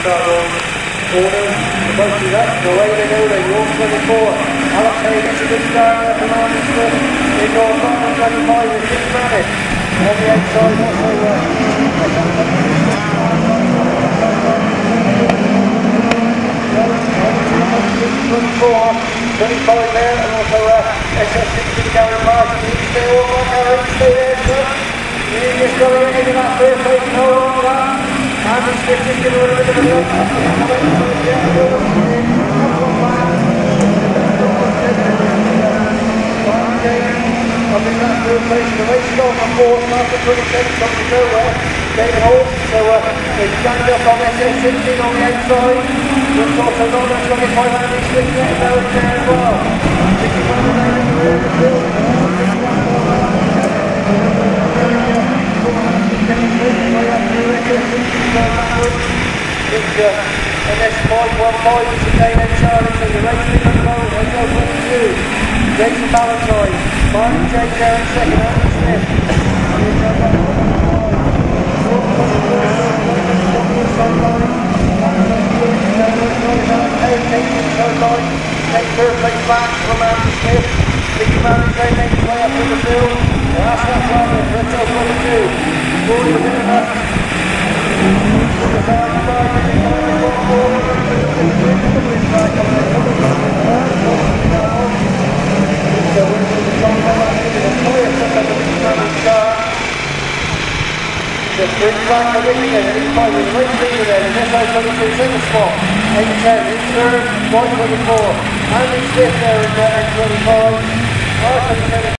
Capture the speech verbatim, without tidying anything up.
start rolling corners. The boat is up, the way they go, they walk twenty-four. Alex Hay gets a good start there from Army Smith. They go on twenty-five with Jim Bennett. On the outside, also uh, twenty-four, twenty-five there, and also uh, S S sixteen Gary Martin. You can stay all on there, you can stay there, sir. You just go in into that first place, no wrong with that. And it's fifteen, give it a bit of a look. Up in that third place, the race is on the fourth, after twenty-seven, something nowhere. David Holt, so uh, they stand up on S S sixteen on the outside. There's also another twenty-five Andy Smith there as well. sixty-one in the rear of the field. It's uh, an S five one five, which is Dane Charlie, so the race is on the road, let's go twenty-two. Jason Valentine, Martin J. there in second, Andy Smith. Take third place back from Andy Smith. Mickey Valentine makes his way up to the field. That's that runner, let's go twenty-two. Forty a minute up. The big track of winning it, he's by the right leader there, and this guy's coming to the second spot. eight ten, in third, one twenty-four. Andy Smith there in twenty-five.